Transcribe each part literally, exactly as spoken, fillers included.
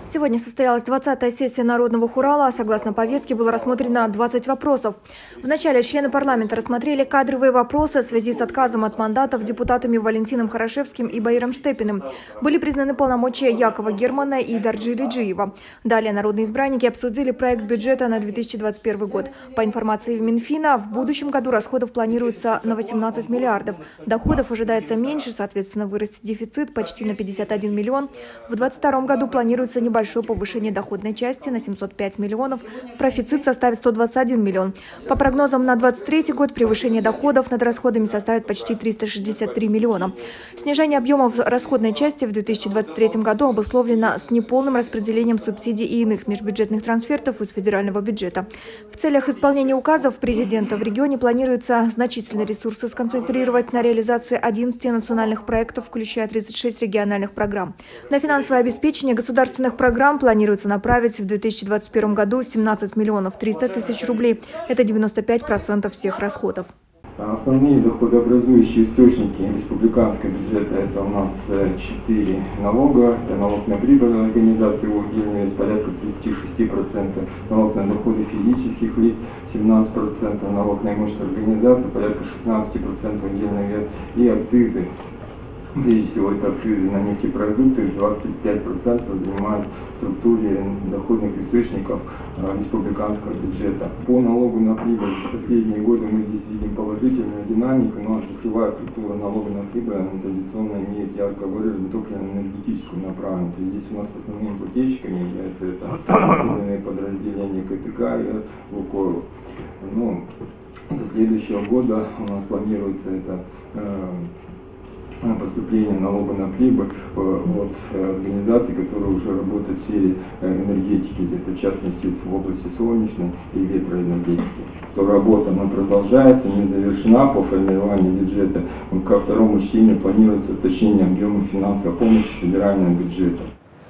Сегодня состоялась двадцатая сессия Народного хурала. Согласно повестке было рассмотрено двадцать вопросов. Вначале члены парламента рассмотрели кадровые вопросы в связи с отказом от мандатов депутатами Валентином Хорошевским и Баиром Штепиным. Были признаны полномочия Якова Германа и Дарджи Лиджиева. Далее народные избранники обсудили проект бюджета на две тысячи двадцать первый год. По информации Минфина, в будущем году расходов планируется на восемнадцать миллиардов. Доходов ожидается меньше, соответственно, вырастет дефицит почти на пятьдесят один миллион. В две тысячи двадцать втором году планируется небольшое Большое повышение доходной части на семьсот пять миллионов, профицит составит сто двадцать один миллион. По прогнозам на две тысячи двадцать третий год превышение доходов над расходами составит почти триста шестьдесят три миллиона. Снижение объемов расходной части в две тысячи двадцать третьем году обусловлено с неполным распределением субсидий и иных межбюджетных трансфертов из федерального бюджета. В целях исполнения указов президента в регионе планируется значительные ресурсы сконцентрировать на реализации одиннадцати национальных проектов, включая тридцать шесть региональных программ. На финансовое обеспечение государственных программ Программ планируется направить в две тысячи двадцать первом году семнадцать миллионов триста тысяч рублей. Это девяносто пять процентов всех расходов. Основные доходообразующие источники республиканского бюджета – это у нас четыре налога. Это налог на прибыль организации ОГИ, порядка тридцати шести процентов, налог на доходы физических лиц семнадцать процентов, налог на имущество организации порядка шестнадцати процентов удельный вес и акцизы. Прежде всего, это акцизы на нефтепродукты, двадцать пять процентов занимают в структуре доходных источников республиканского бюджета. По налогу на прибыль в последние годы мы здесь видим положительную динамику, но отраслевая структура налога на прибыль она традиционно имеет ярко выраженную топливно-энергетическую направленность. Здесь у нас основными плательщиками являются это отдельные подразделения КТК и Лукойл. Ну, со следующего года у нас планируется это поступление налога на прибыль от организаций, которые уже работают в сфере энергетики, где-то в частности в области солнечной и ветроэнергетики. То работа она продолжается, не завершена по формированию бюджета. Ко второму чтению планируется уточнение объема финансовой помощи федерального бюджета.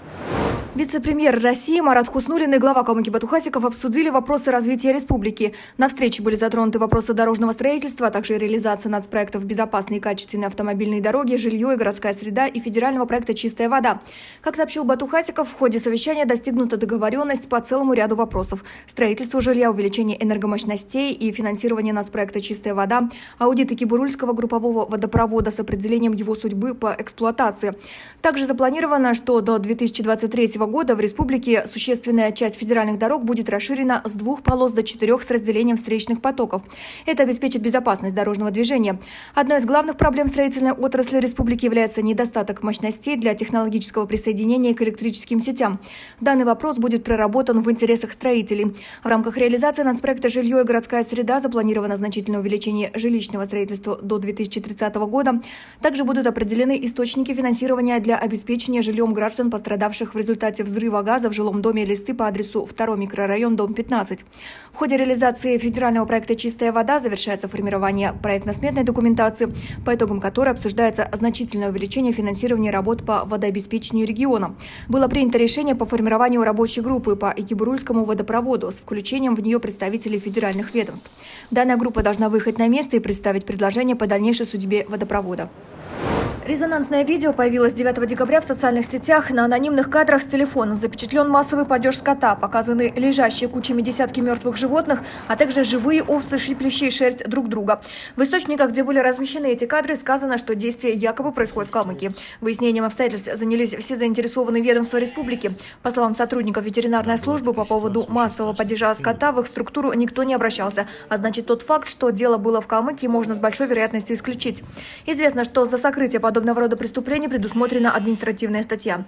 Вице-премьер России Марат Хуснуллин и глава Калмыкии Батухасиков обсудили вопросы развития республики. На встрече были затронуты вопросы дорожного строительства, а также реализация нацпроектов «Безопасные и качественные автомобильные дороги», «Жилье и городская среда» и федерального проекта «Чистая вода». Как сообщил Батухасиков, в ходе совещания достигнута договоренность по целому ряду вопросов: строительство жилья, увеличение энергомощностей и финансирование нацпроекта «Чистая вода», аудит Икибурульского группового водопровода с определением его судьбы по эксплуатации. Также запланировано, что до две тысячи двадцать третьего года в республике существенная часть федеральных дорог будет расширена с двух полос до четырех с разделением встречных потоков. Это обеспечит безопасность дорожного движения. Одной из главных проблем строительной отрасли республики является недостаток мощностей для технологического присоединения к электрическим сетям. Данный вопрос будет проработан в интересах строителей. В рамках реализации нацпроекта «Жилье и городская среда» запланировано значительное увеличение жилищного строительства до две тысячи тридцатого года. Также будут определены источники финансирования для обеспечения жильем граждан, пострадавших в результате взрыва газа в жилом доме Листы по адресу второй микрорайон, дом пятнадцать. В ходе реализации федерального проекта «Чистая вода» завершается формирование проектно-сметной документации, по итогам которой обсуждается значительное увеличение финансирования работ по водообеспечению региона. Было принято решение по формированию рабочей группы по Икибурульскому водопроводу с включением в нее представителей федеральных ведомств. Данная группа должна выехать на место и представить предложение по дальнейшей судьбе водопровода. Резонансное видео появилось девятого декабря в социальных сетях. На анонимных кадрах с телефона запечатлен массовый падеж скота. Показаны лежащие кучами десятки мертвых животных, а также живые овцы, щиплющие шерсть друг друга. В источниках, где были размещены эти кадры, сказано, что действие якобы происходит в Калмыкии. Выяснением обстоятельств занялись все заинтересованные ведомства республики. По словам сотрудников ветеринарной службы, по поводу массового падежа скота в их структуру никто не обращался. А значит, тот факт, что дело было в Калмыкии, можно с большой вероятностью исключить. Известно, что за сокрытие подобного Подобного рода преступлений предусмотрена административная статья.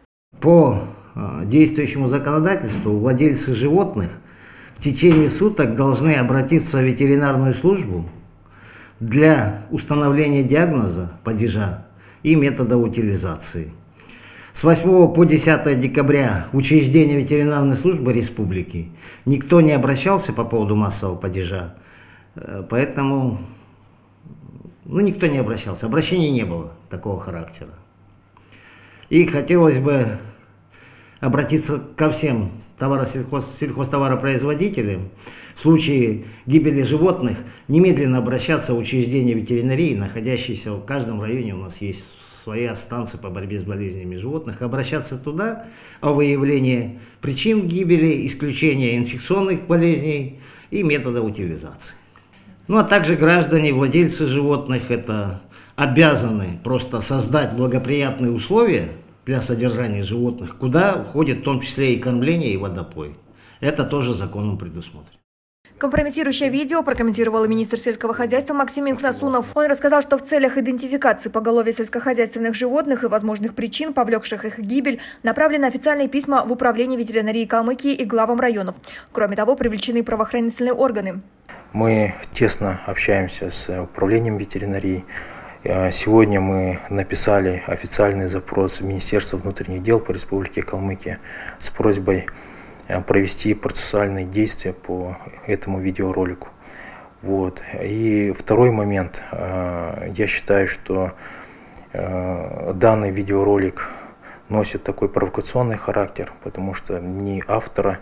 По действующему законодательству владельцы животных в течение суток должны обратиться в ветеринарную службу для установления диагноза падежа и метода утилизации. С восьмого по десятое декабря в учреждения ветеринарной службы республики никто не обращался по поводу массового падежа, поэтому... Ну, никто не обращался, обращений не было такого характера. И хотелось бы обратиться ко всем товаросельхоз, сельхозтоваропроизводителям. В случае гибели животных немедленно обращаться в учреждения ветеринарии, находящиеся в каждом районе у нас есть свои станции по борьбе с болезнями животных, обращаться туда о выявлении причин гибели, исключения инфекционных болезней и метода утилизации. Ну а также граждане, владельцы животных, это обязаны просто создать благоприятные условия для содержания животных, куда входит в том числе и кормление, и водопой. Это тоже законом предусмотрено. Компрометирующее видео прокомментировал министр сельского хозяйства Максим Инкнасунов. Он рассказал, что в целях идентификации поголовья сельскохозяйственных животных и возможных причин, повлекших их гибель, направлены официальные письма в Управление ветеринарии Калмыкии и главам районов. Кроме того, привлечены правоохранительные органы. Мы тесно общаемся с Управлением ветеринарии. Сегодня мы написали официальный запрос в Министерство внутренних дел по Республике Калмыкия с просьбой провести процессуальные действия по этому видеоролику. Вот. И второй момент. Я считаю, что данный видеоролик носит такой провокационный характер, потому что ни автора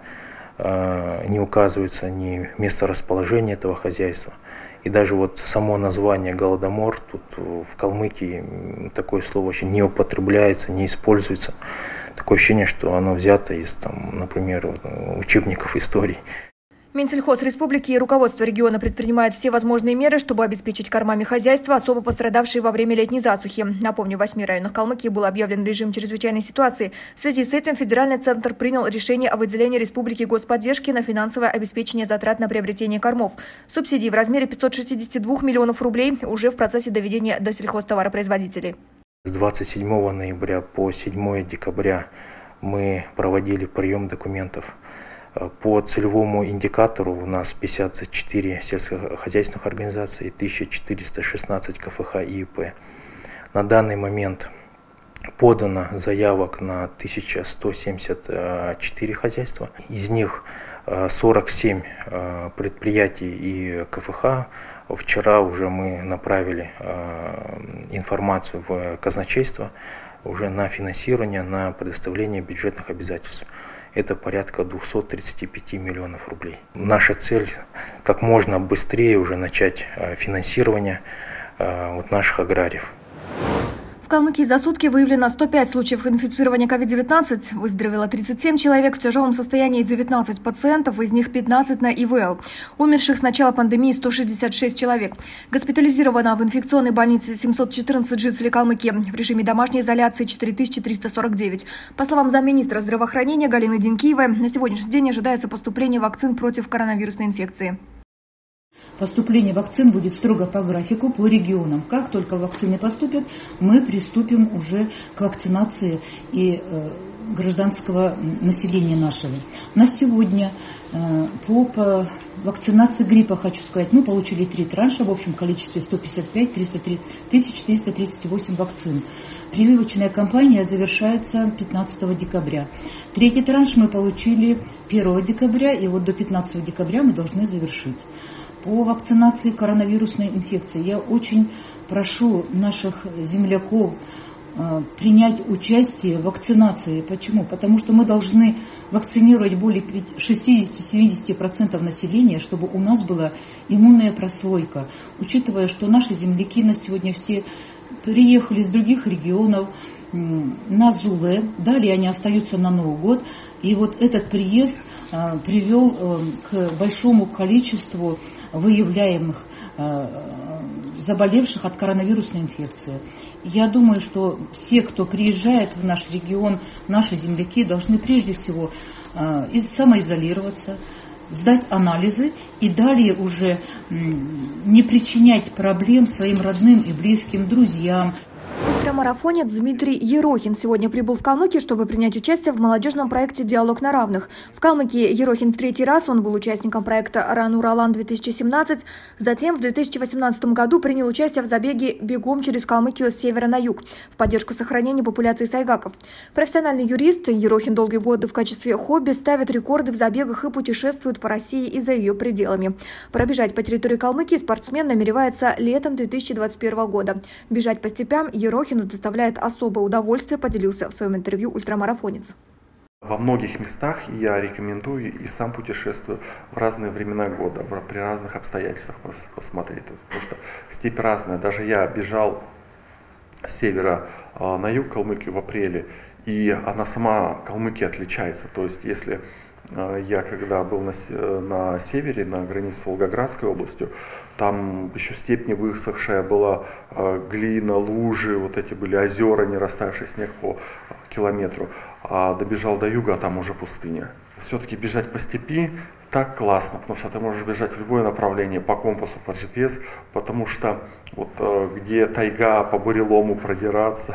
не указывается, ни место расположения этого хозяйства. И даже вот само название «Голодомор» тут в Калмыкии такое слово вообще не употребляется, не используется. Такое ощущение, что оно взято из, там, например, учебников истории. Минсельхоз республики и руководство региона предпринимают все возможные меры, чтобы обеспечить кормами хозяйства, особо пострадавшие во время летней засухи. Напомню, в восьми районах Калмыкии был объявлен режим чрезвычайной ситуации. В связи с этим федеральный центр принял решение о выделении республике господдержки на финансовое обеспечение затрат на приобретение кормов. Субсидии в размере пятисот шестидесяти двух миллионов рублей уже в процессе доведения до сельхозтоваропроизводителей. С двадцать седьмого ноября по седьмое декабря мы проводили прием документов. По целевому индикатору у нас пятьдесят четыре сельскохозяйственных организаций и тысяча четыреста шестнадцать ка эф ха и и пэ. На данный момент подано заявок на тысяча сто семьдесят четыре хозяйства. Из них сорок семь предприятий и ка эф ха. Вчера уже мы направили информацию в казначейство уже на финансирование, на предоставление бюджетных обязательств. Это порядка двухсот тридцати пяти миллионов рублей. Наша цель как можно быстрее уже начать финансирование вот наших аграриев. В Калмыкии за сутки выявлено сто пять случаев инфицирования ковид девятнадцать. Выздоровело тридцать семь человек, в тяжелом состоянии девятнадцать пациентов, из них пятнадцать на и вэ эл. Умерших с начала пандемии сто шестьдесят шесть человек. Госпитализировано в инфекционной больнице семьсот четырнадцать жителей Калмыкии. В режиме домашней изоляции четыре тысячи триста сорок девять. По словам замминистра здравоохранения Галины Денькиевой, на сегодняшний день ожидается поступление вакцин против коронавирусной инфекции. Поступление вакцин будет строго по графику, по регионам. Как только вакцины поступят, мы приступим уже к вакцинации и э, гражданского населения нашего. На сегодня э, по, по вакцинации гриппа, хочу сказать, мы получили три транша в общем количестве сто пятьдесят пять тысяч триста тридцать восемь вакцин. Прививочная кампания завершается пятнадцатого декабря. Третий транш мы получили первого декабря, и вот до пятнадцатого декабря мы должны завершить. По вакцинации коронавирусной инфекции я очень прошу наших земляков э, принять участие в вакцинации. Почему? Потому что мы должны вакцинировать более шестидесяти-семидесяти процентов населения, чтобы у нас была иммунная прослойка. Учитывая, что наши земляки на сегодня все приехали из других регионов на Зуле, далее они остаются на Новый год. И вот этот приезд э, привел э, к большому количеству выявляемых э, заболевших от коронавирусной инфекции. Я думаю, что все, кто приезжает в наш регион, наши земляки, должны прежде всего э, самоизолироваться, сдать анализы и далее уже э, не причинять проблем своим родным и близким, друзьям. Ультрамарафонец Дмитрий Ерохин сегодня прибыл в Калмыкию, чтобы принять участие в молодежном проекте «Диалог на равных». В Калмыкии Ерохин в третий раз, он был участником проекта «Ран-Уралан две тысячи семнадцать». Затем в две тысячи восемнадцатом году принял участие в забеге «Бегом через Калмыкию с севера на юг» в поддержку сохранения популяции сайгаков. Профессиональный юрист Ерохин долгие годы в качестве хобби ставит рекорды в забегах и путешествует по России и за ее пределами. Пробежать по территории Калмыкии спортсмен намеревается летом две тысячи двадцать первого года. Бежать по степям Ерохину доставляет особое удовольствие, поделился в своем интервью ультрамарафонец. Во многих местах я рекомендую и сам путешествую в разные времена года, при разных обстоятельствах посмотреть, потому что степь разная. Даже я бежал с севера на юг Калмыкии в апреле, и она сама, Калмыкия, отличается. То есть если я когда был на, на севере, на границе с Волгоградской областью, там еще степь не высохшая была, глина, лужи, вот эти были озера, не растаявший снег по километру. А добежал до юга, а там уже пустыня. Все-таки бежать по степи так классно, потому что ты можешь бежать в любое направление по компасу, по джи пи эс, потому что вот где тайга, по бурелому продираться,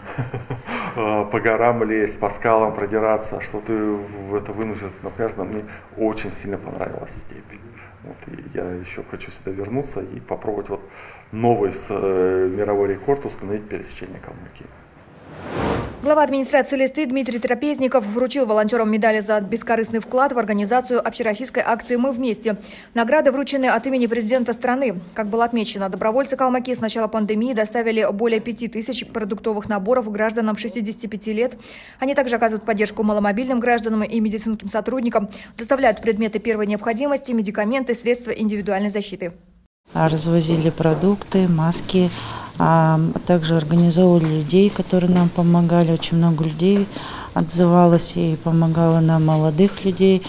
по горам лезть, по скалам продираться, что ты в это вынужден напряжно, мне очень сильно понравилась степь. Вот, и я еще хочу сюда вернуться и попробовать вот новый э, мировой рекорд установить пересечение Калмыкии. Глава администрации Элисты Дмитрий Трапезников вручил волонтерам медали за бескорыстный вклад в организацию общероссийской акции «Мы вместе». Награды вручены от имени президента страны. Как было отмечено, добровольцы Калмыкии с начала пандемии доставили более пяти тысяч продуктовых наборов гражданам шестидесяти пяти лет. Они также оказывают поддержку маломобильным гражданам и медицинским сотрудникам, доставляют предметы первой необходимости, медикаменты, средства индивидуальной защиты. Развозили продукты, маски. А также организовывали людей, которые нам помогали. Очень много людей отзывалось и помогало нам, молодых людей,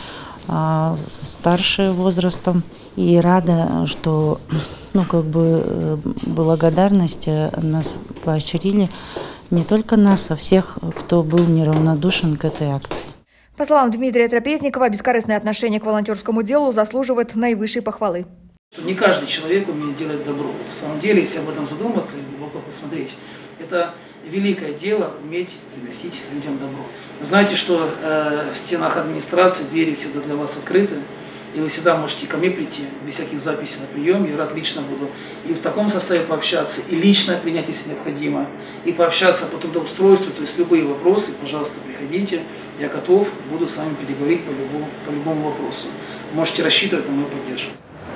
старше возрастом. И рада, что ну, как бы, благодарность нас поощрили не только нас, а всех, кто был неравнодушен к этой акции. По словам Дмитрия Трапезникова, бескорыстное отношение к волонтерскому делу заслуживает наивысшей похвалы. Не каждый человек умеет делать добро. Вот в самом деле, если об этом задуматься и глубоко посмотреть, это великое дело уметь приносить людям добро. Знаете, что э, в стенах администрации двери всегда для вас открыты, и вы всегда можете ко мне прийти, без всяких записей на прием, я рад лично буду и в таком составе пообщаться, и лично принять, если необходимо, и пообщаться по трудоустройству, то есть любые вопросы, пожалуйста, приходите, я готов, буду с вами переговорить по любому, по любому вопросу. Можете рассчитывать на мою поддержку.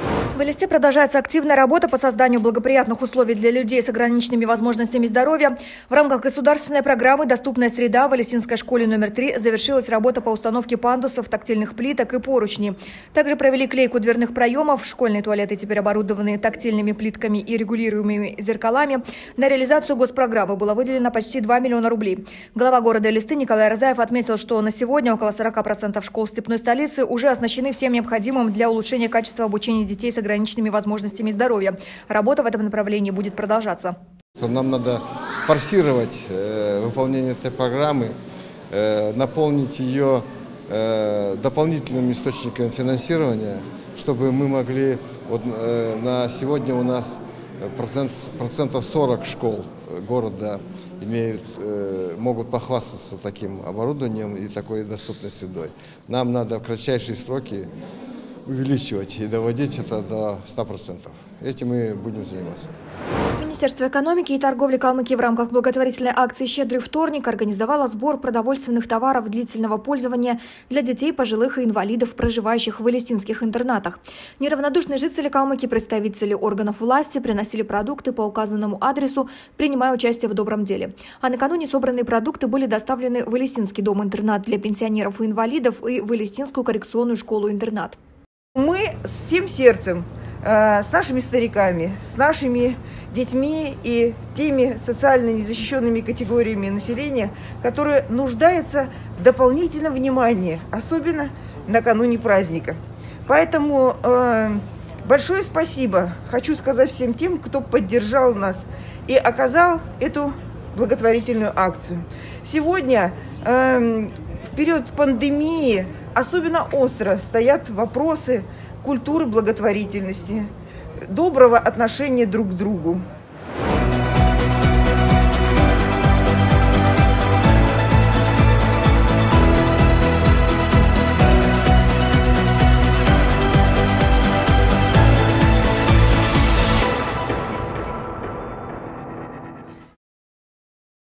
В Элисте продолжается активная работа по созданию благоприятных условий для людей с ограниченными возможностями здоровья. В рамках государственной программы «Доступная среда» в Элистинской школе номер три завершилась работа по установке пандусов, тактильных плиток и поручней. Также провели клейку дверных проемов. Школьные туалеты теперь оборудованы тактильными плитками и регулируемыми зеркалами. На реализацию госпрограммы было выделено почти два миллиона рублей. Глава города Элисты Николай Розаев отметил, что на сегодня около сорока процентов школ степной столицы уже оснащены всем необходимым для улучшения качества обучения детей с ограниченными возможностями здоровья. Работа в этом направлении будет продолжаться. Нам надо форсировать э, выполнение этой программы, э, наполнить ее э, дополнительными источниками финансирования, чтобы мы могли, вот, э, на сегодня у нас процент, процентов сорок школ города имеют, э, могут похвастаться таким оборудованием и такой доступной средой. Нам надо в кратчайшие сроки увеличивать и доводить это до ста процентов. Этим мы будем заниматься. Министерство экономики и торговли Калмыкии в рамках благотворительной акции «Щедрый вторник» организовало сбор продовольственных товаров длительного пользования для детей, пожилых и инвалидов, проживающих в элистинских интернатах. Неравнодушные жители Калмыкии, представители органов власти приносили продукты по указанному адресу, принимая участие в добром деле. А накануне собранные продукты были доставлены в Элистинский дом-интернат для пенсионеров и инвалидов и в Элистинскую коррекционную школу-интернат. Мы всем сердцем, с нашими стариками, с нашими детьми и теми социально незащищенными категориями населения, которые нуждаются в дополнительном внимании, особенно накануне праздника. Поэтому э, большое спасибо хочу сказать всем тем, кто поддержал нас и оказал эту благотворительную акцию. Сегодня, э, в период пандемии, особенно остро стоят вопросы культуры благотворительности, доброго отношения друг к другу.